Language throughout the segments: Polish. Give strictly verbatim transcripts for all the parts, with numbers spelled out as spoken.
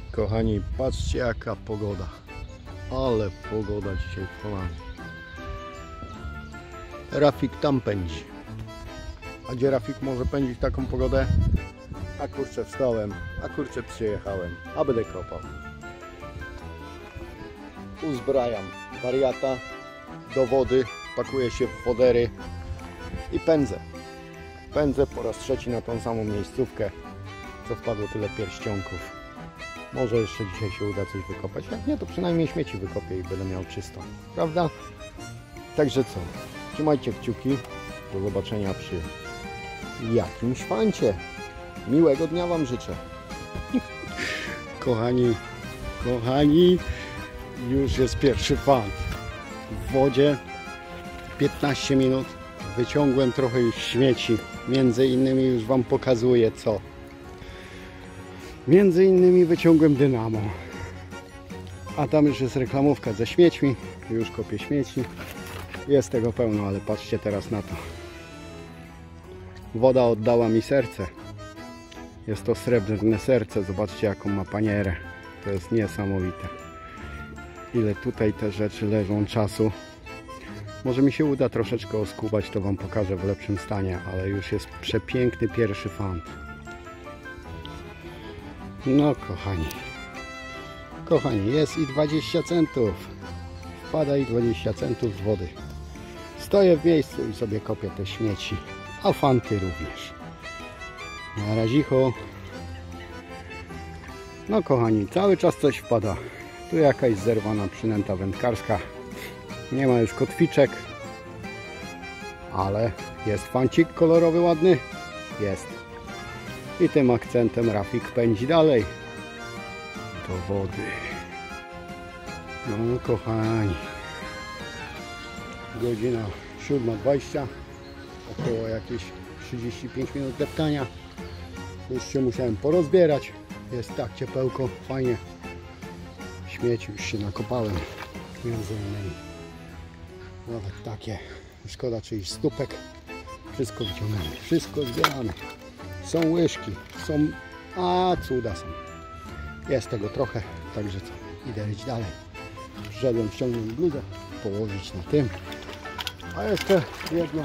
Kochani, patrzcie jaka pogoda. Ale pogoda dzisiaj w Holandii. Rafik tam pędzi. A gdzie Rafik może pędzić taką pogodę? A kurczę wstałem, a kurczę przyjechałem, a będę kopał. Uzbrajam wariata do wody, pakuję się w wodery i pędzę. Pędzę po raz trzeci na tą samą miejscówkę, co wpadło tyle pierścionków. Może jeszcze dzisiaj się uda coś wykopać. Jak nie, to przynajmniej śmieci wykopię i będę miał czysto. Prawda? Także co? Trzymajcie kciuki. Do zobaczenia przy jakimś fancie. Miłego dnia Wam życzę. Kochani, kochani, już jest pierwszy fan. W wodzie piętnaście minut. Wyciągłem trochę już śmieci. Między innymi już Wam pokazuję co. Między innymi wyciągłem dynamo. A tam już jest reklamówka ze śmiećmi. Już kopię śmieci. Jest tego pełno, ale patrzcie teraz na to. Woda oddała mi serce. Jest to srebrne serce. Zobaczcie jaką ma panierę. To jest niesamowite. Ile tutaj te rzeczy leżą czasu. Może mi się uda troszeczkę oskubać, to Wam pokażę w lepszym stanie, ale już jest przepiękny pierwszy fant. No kochani, kochani, jest i dwadzieścia centów. Wpada i dwadzieścia centów z wody. Stoję w miejscu i sobie kopię te śmieci, a fanty również. Na razicho. No kochani, cały czas coś wpada. Tu jakaś zerwana przynęta wędkarska. Nie ma już kotwiczek, ale jest fancik kolorowy, ładny. Jest. I tym akcentem Rafik pędzi dalej do wody. No kochani, godzina siódma dwadzieścia, około jakieś trzydzieści pięć minut deptania. Już się musiałem porozbierać. Jest tak ciepełko, fajnie. Śmieci już się nakopałem, między innymi. Nawet takie, szkoda czyichś stópek. Wszystko wyciągamy, wszystko zbieramy. Są łyżki, są... a cuda są. Jest tego trochę, także co, idę iść dalej. Przyszedłem ściągnąć bluzę, położyć na tym. A jeszcze jedno.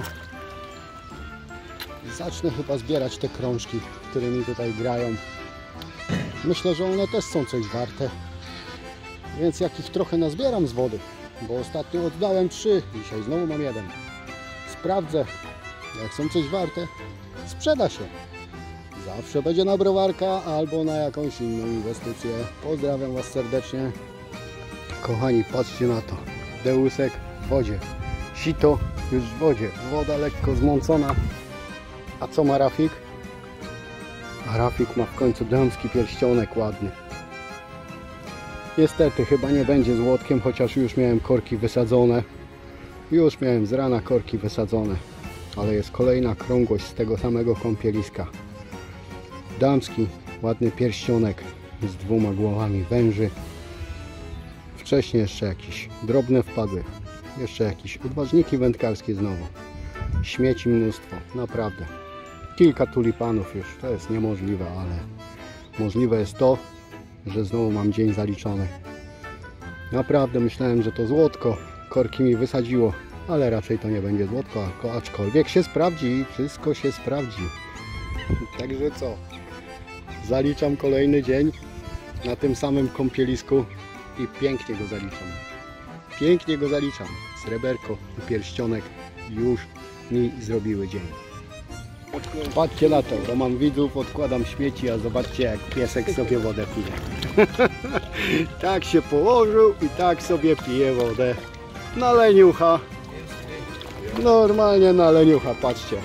Zacznę chyba zbierać te krążki, którymi tutaj grają. Myślę, że one też są coś warte. Więc jak ich trochę nazbieram z wody, bo ostatnio oddałem trzy, dzisiaj znowu mam jeden. Sprawdzę, jak są coś warte, sprzeda się. Zawsze będzie na browarka albo na jakąś inną inwestycję. Pozdrawiam Was serdecznie. Kochani, patrzcie na to. Deusek w wodzie. Sito już w wodzie. Woda lekko zmącona. A co ma Rafik? A Rafik ma w końcu damski pierścionek ładny. Niestety chyba nie będzie złotkiem, chociaż już miałem korki wysadzone. Już miałem z rana korki wysadzone. Ale jest kolejna krągłość z tego samego kąpieliska. Damski, ładny pierścionek z dwoma głowami węży. Wcześniej jeszcze jakieś drobne wpadły. Jeszcze jakieś odważniki wędkarskie znowu. Śmieci mnóstwo, naprawdę. Kilka tulipanów już, to jest niemożliwe, ale możliwe jest to, że znowu mam dzień zaliczony. Naprawdę myślałem, że to złotko. Korki mi wysadziło, ale raczej to nie będzie złotko, aczkolwiek się sprawdzi, wszystko się sprawdzi. Także co? Zaliczam kolejny dzień na tym samym kąpielisku i pięknie go zaliczam. Pięknie go zaliczam. Sreberko i pierścionek już mi zrobiły dzień. Patrzcie na to, bo mam widzów, odkładam śmieci, a zobaczcie jak piesek sobie wodę pije. Tak się położył i tak sobie pije wodę. Na leniucha. Normalnie na leniucha, patrzcie.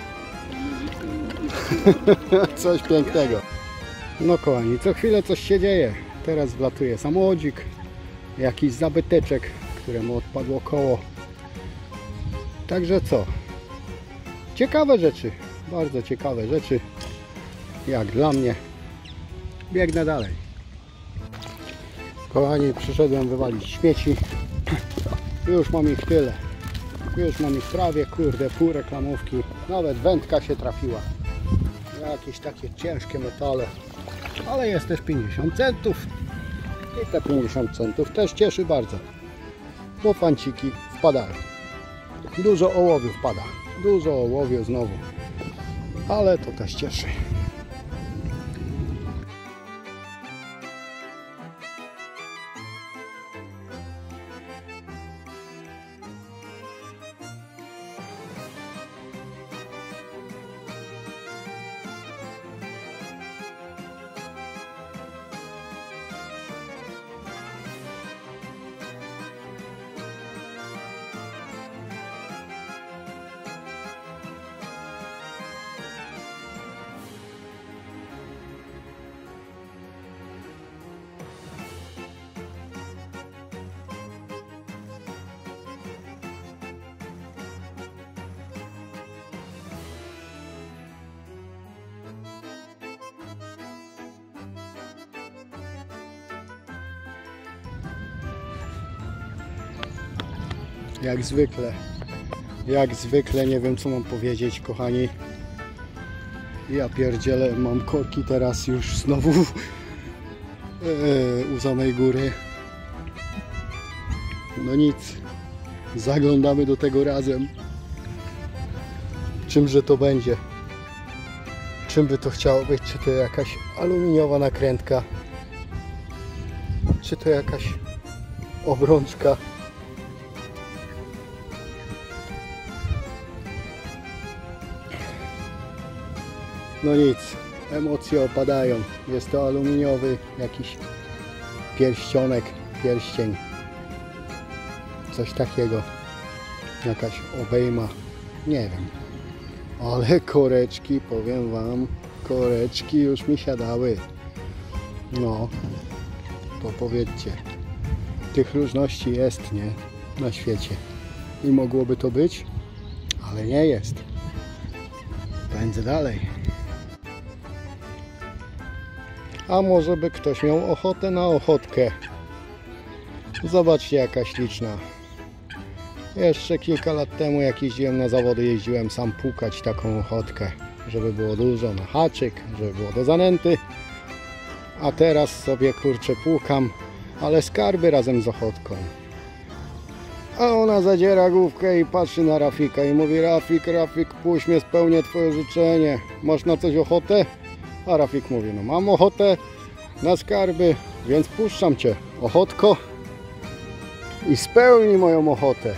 Coś pięknego. No kochani, co chwilę coś się dzieje. Teraz wlatuje samochodzik, jakiś zabyteczek, któremu odpadło koło. Także co? Ciekawe rzeczy, bardzo ciekawe rzeczy, jak dla mnie. Biegnę dalej. Kochani, przyszedłem wywalić śmieci. Już mam ich tyle. Już mam ich prawie, kurde, pół reklamówki. Nawet wędka się trafiła. Jakieś takie ciężkie metale. ale jest też pięćdziesiąt centów i te pięćdziesiąt centów też cieszy bardzo, bo fanciki wpadają. Dużo ołowiu wpada, dużo ołowiu znowu, ale to też cieszy. Jak zwykle, jak zwykle, nie wiem co mam powiedzieć, kochani. Ja pierdzielę, mam korki teraz już znowu yy, u samej góry. No nic, zaglądamy do tego razem. Czymże to będzie? Czym by to chciało być? Czy to jakaś aluminiowa nakrętka? Czy to jakaś obrączka? No nic, emocje opadają. Jest to aluminiowy jakiś pierścionek, pierścień. Coś takiego. Jakaś obejma. Nie wiem. Ale koreczki, powiem wam, koreczki już mi siadały. No, to powiedzcie. Tych różności jest, nie? Na świecie. I mogłoby to być, ale nie jest. Pędzę dalej. A może by ktoś miał ochotę na ochotkę. Zobaczcie jaka śliczna. Jeszcze kilka lat temu jak jeździłem na zawody, jeździłem sam płukać taką ochotkę, żeby było dużo na haczyk, żeby było do zanęty. A teraz sobie kurczę płukam, ale skarby razem z ochotką. A ona zadziera główkę i patrzy na Rafika i mówi: Rafik, Rafik, puść mnie, spełnię twoje życzenie. Masz na coś ochotę? A Rafik mówi: no mam ochotę na skarby, więc puszczam cię, ochotko, i spełni moją ochotę.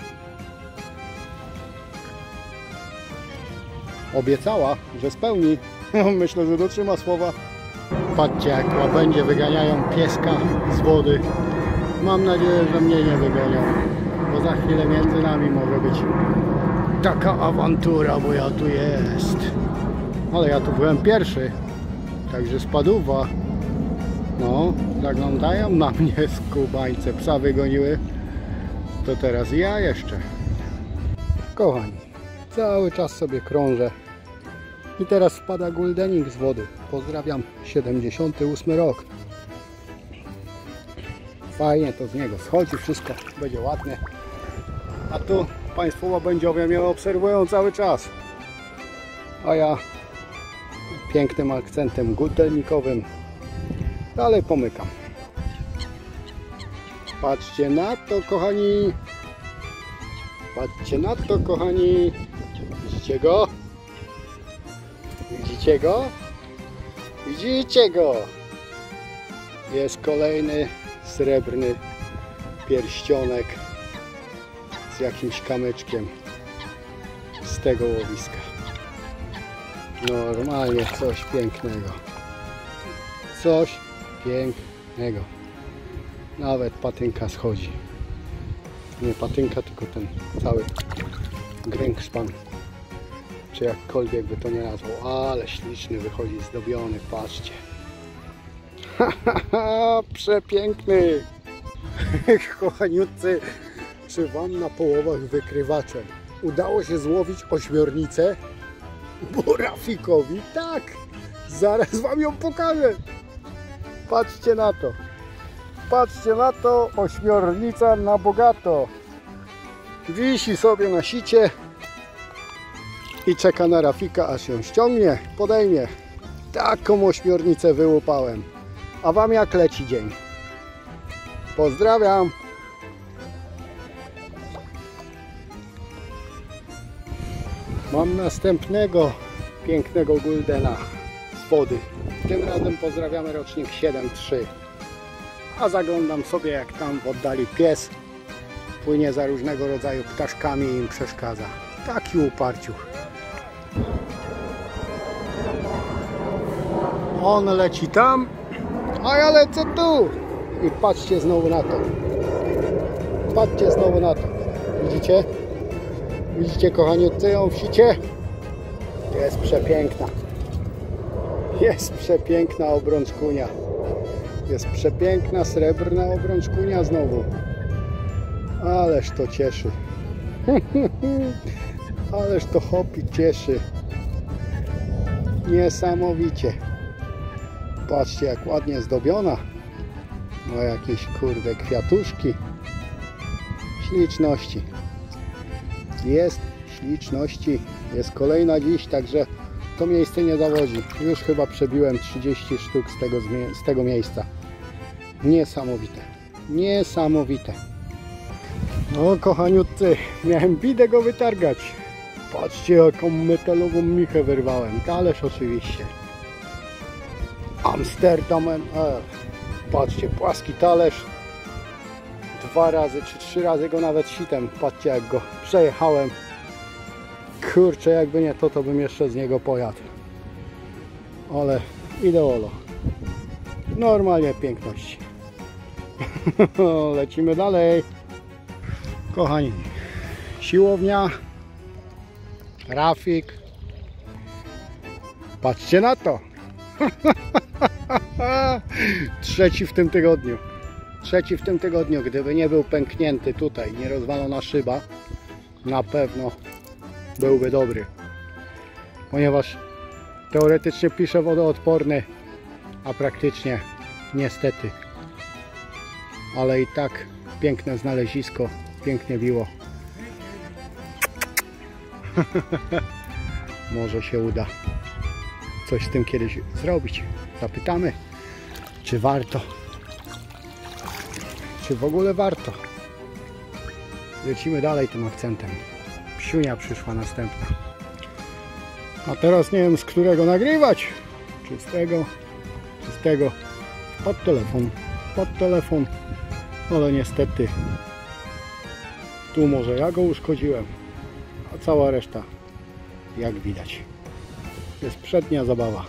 Obiecała, że spełni. Myślę, że dotrzyma słowa. Patrzcie jak łabędzie wyganiają pieska z wody. Mam nadzieję, że mnie nie wygonią, bo za chwilę między nami może być taka awantura, bo ja tu jest. Ale ja tu byłem pierwszy, także spadówa. No, zaglądają na mnie skubańce, psa wygoniły, to teraz ja jeszcze. Kochani, cały czas sobie krążę i teraz wpada guldenik z wody. Pozdrawiam, siedemdziesiąty ósmy rok. Fajnie to z niego schodzi, wszystko będzie ładne. A tu państwo łabędziowie mnie obserwują cały czas. A ja pięknym akcentem guldenikowym dalej pomykam. Patrzcie na to, kochani. Patrzcie na to, kochani. Widzicie go? Widzicie go? Widzicie go? Jest kolejny srebrny pierścionek z jakimś kamyczkiem z tego łowiska. Normalnie coś pięknego. Coś pięknego. Nawet patynka schodzi. Nie patynka, tylko ten cały greenspan, czy jakkolwiek by to nie nazwał. Ale śliczny wychodzi, zdobiony, patrzcie. Haha, przepiękny. Kochaniutcy, czy wam na połowach wykrywaczem udało się złowić ośmiornicę? Bo Rafikowi tak. Zaraz wam ją pokażę. Patrzcie na to. Patrzcie na to, ośmiornica na bogato. Wisi sobie na sicie i czeka na Rafika, aż ją ściągnie, podejmie Taką ośmiornicę wyłupałem. A wam jak leci dzień? Pozdrawiam! Mam następnego pięknego guldena z wody. Tym razem pozdrawiamy rocznik siedem trzy. A zaglądam sobie, jak tam w oddali pies płynie za różnego rodzaju ptaszkami i im przeszkadza. Taki uparciuch. On leci tam, a ja lecę tu. I patrzcie znowu na to. Patrzcie znowu na to. Widzicie? Widzicie, kochaniutcy, ją w sicie? Jest przepiękna. Jest przepiękna obrączkunia. Jest przepiękna srebrna obrączkunia znowu. Ależ to cieszy. Ależ to hopi cieszy. Niesamowicie. Patrzcie, jak ładnie zdobiona. Ma jakieś, kurde, kwiatuszki. Śliczności. Jest śliczności. Jest kolejna dziś, także to miejsce nie zawodzi. Już chyba przebiłem trzydzieści sztuk z tego, z tego miejsca. Niesamowite. Niesamowite. No, kochaniutcy, miałem bidę go wytargać. Patrzcie, jaką metalową michę wyrwałem. Talerz oczywiście. Amsterdam M R. Patrzcie, płaski talerz. Dwa razy czy trzy razy go nawet sitem. Patrzcie, jak go przejechałem. Kurczę, jakby nie to, to bym jeszcze z niego pojadł. Ale ideolo. Normalnie piękność. Lecimy dalej. Kochani, siłownia, Rafik. Patrzcie na to. Trzeci w tym tygodniu. Trzeci w tym tygodniu. Gdyby nie był pęknięty tutaj, nie rozwalona szyba, na pewno byłby dobry. Ponieważ teoretycznie pisze wodoodporny, a praktycznie niestety. Ale i tak piękne znalezisko, pięknie biło. Może się uda coś z tym kiedyś zrobić. Zapytamy, czy warto. Czy w ogóle warto. Lecimy dalej tym akcentem. Psiunia przyszła następna. A teraz nie wiem, z którego nagrywać. Czy z tego, czy z tego. Pod telefon, pod telefon. Ale niestety tu może ja go uszkodziłem, a cała reszta, jak widać, jest przednia zabawa.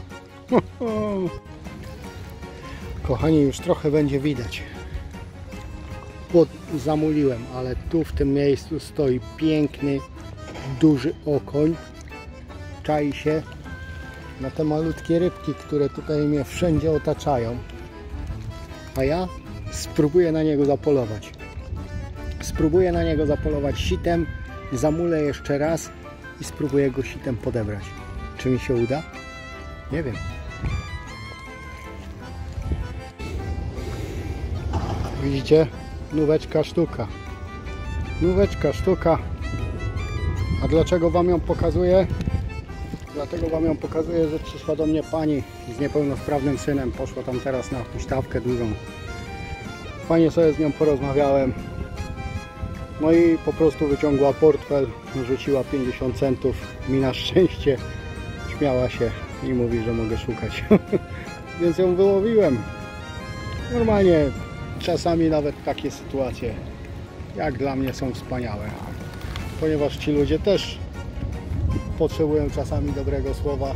Kochani, już trochę będzie widać. Pod zamuliłem, ale tu w tym miejscu stoi piękny, duży okoń. Czai się na te malutkie rybki, które tutaj mnie wszędzie otaczają. A ja spróbuję na niego zapolować. Spróbuję na niego zapolować sitem, zamulę jeszcze raz i spróbuję go sitem podebrać. Czy mi się uda? Nie wiem. Widzicie? Nóweczka sztuka. Nóweczka sztuka. A dlaczego wam ją pokazuję? Dlatego wam ją pokazuję, że przyszła do mnie pani z niepełnosprawnym synem. Poszła tam teraz na huśtawkę dużą. Fajnie sobie z nią porozmawiałem. No i po prostu wyciągła portfel, rzuciła pięćdziesiąt centów. Mi na szczęście śmiała się i mówi, że mogę szukać. Więc ją wyłowiłem. Normalnie czasami nawet takie sytuacje jak dla mnie są wspaniałe. Ponieważ ci ludzie też potrzebują czasami dobrego słowa.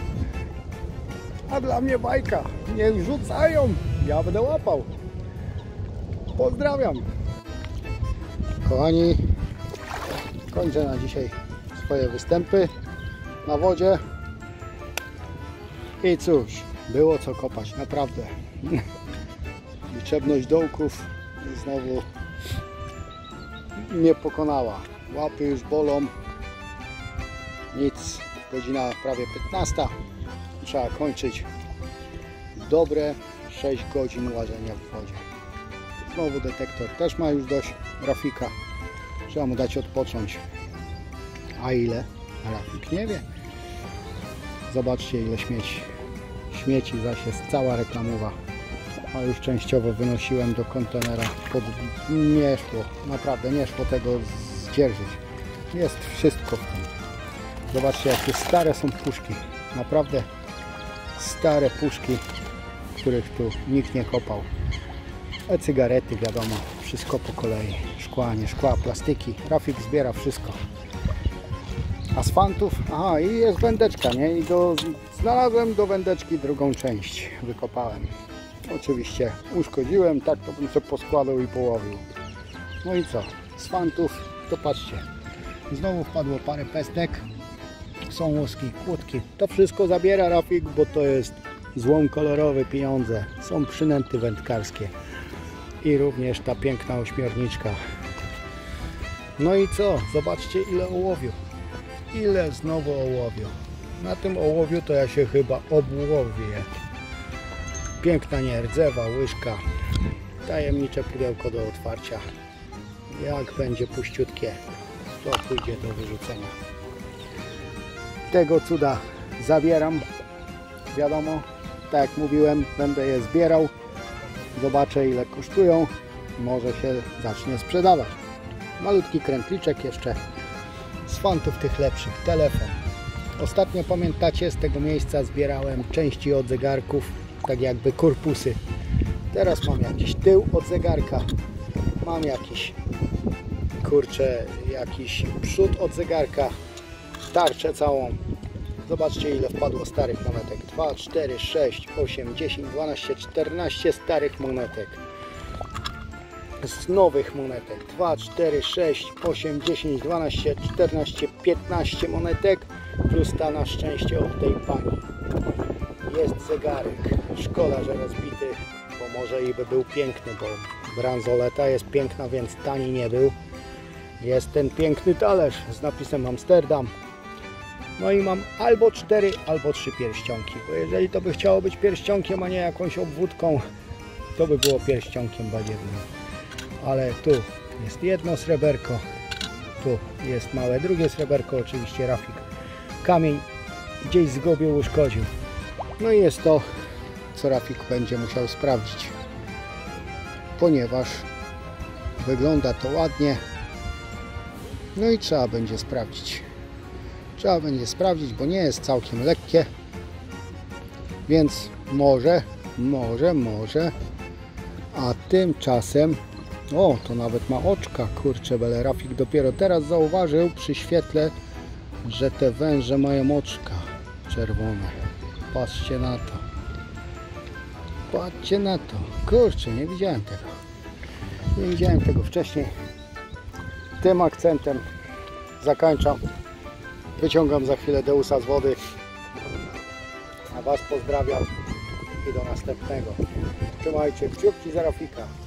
A dla mnie bajka. Niech rzucają. Ja będę łapał. Pozdrawiam. Kochani, kończę na dzisiaj swoje występy na wodzie. I cóż, było co kopać, naprawdę. Liczebność dołków znowu mnie pokonała. Łapy już bolą. Nic, godzina prawie piętnasta. Trzeba kończyć dobre sześć godzin łażenia w wodzie. Znowu detektor też ma już dość Rafika. Trzeba mu dać odpocząć. A ile? Rafik nie wie. Zobaczcie, ile śmieci. śmieci zaś jest cała reklamowa. A już częściowo wynosiłem do kontenera. Pod... Nie szło, naprawdę nie szło tego zdzierżyć. Jest wszystko w tym. Zobaczcie, jakie stare są puszki. Naprawdę stare puszki, których tu nikt nie kopał. E-cygarety, wiadomo, wszystko po kolei. Szkła, nie szkła, plastiki. Rafik zbiera wszystko. Asfantów, aha, i jest wędeczka, nie? I do, znalazłem do wędeczki drugą część. Wykopałem. Oczywiście uszkodziłem, tak to bym sobie poskładał i połowił. No i co? Z fantów, to patrzcie. Znowu wpadło parę pestek. Są łoski, kłódki. To wszystko zabiera Rafik, bo to jest złom kolorowe pieniądze. Są przynęty wędkarskie. I również ta piękna ośmiorniczka. No i co? Zobaczcie, ile ołowiu. Ile znowu ołowiu. Na tym ołowiu to ja się chyba obłowię. Piękna nierdzewa łyżka. Tajemnicze pudełko do otwarcia. Jak będzie puściutkie, to pójdzie do wyrzucenia. Tego cuda zabieram. Wiadomo, tak jak mówiłem, będę je zbierał. Zobaczę, ile kosztują. Może się zacznie sprzedawać. Malutki krętliczek jeszcze z fantów tych lepszych. Telefon. Ostatnio, pamiętacie, z tego miejsca zbierałem części od zegarków, tak jakby korpusy. Teraz mam jakiś tył od zegarka. Mam jakiś, kurczę, jakiś przód od zegarka. Tarczę całą. Zobaczcie, ile wpadło starych monetek. dwa, cztery, sześć, osiem, dziesięć, dwanaście, czternaście starych monetek. Z nowych monetek. dwa, cztery, sześć, osiem, dziesięć, dwanaście, czternaście, piętnaście monetek. Plus ta na szczęście od tej pani. Jest zegarek. Szkoda, że rozbity, bo może i by był piękny, bo bransoleta jest piękna, więc tani nie był. Jest ten piękny talerz z napisem Amsterdam. No i mam albo cztery, albo trzy pierścionki, bo jeżeli to by chciało być pierścionkiem, a nie jakąś obwódką, to by było pierścionkiem badziewnym. Ale tu jest jedno sreberko, tu jest małe drugie sreberko, oczywiście Rafik kamień gdzieś zgubił, uszkodził. No i jest to, co Rafik będzie musiał sprawdzić, ponieważ wygląda to ładnie. No i trzeba będzie sprawdzić. Trzeba będzie sprawdzić, bo nie jest całkiem lekkie. Więc może, może, może. A tymczasem, o, to nawet ma oczka, kurczę, bele. Rafik dopiero teraz zauważył przy świetle, że te węże mają oczka czerwone. Patrzcie na to. Patrzcie na to. Kurczę, nie widziałem tego. Nie widziałem tego wcześniej. Tym akcentem zakończam. Wyciągam za chwilę Deusa z wody. A Was pozdrawiam i do następnego. Trzymajcie kciuki za Rafika.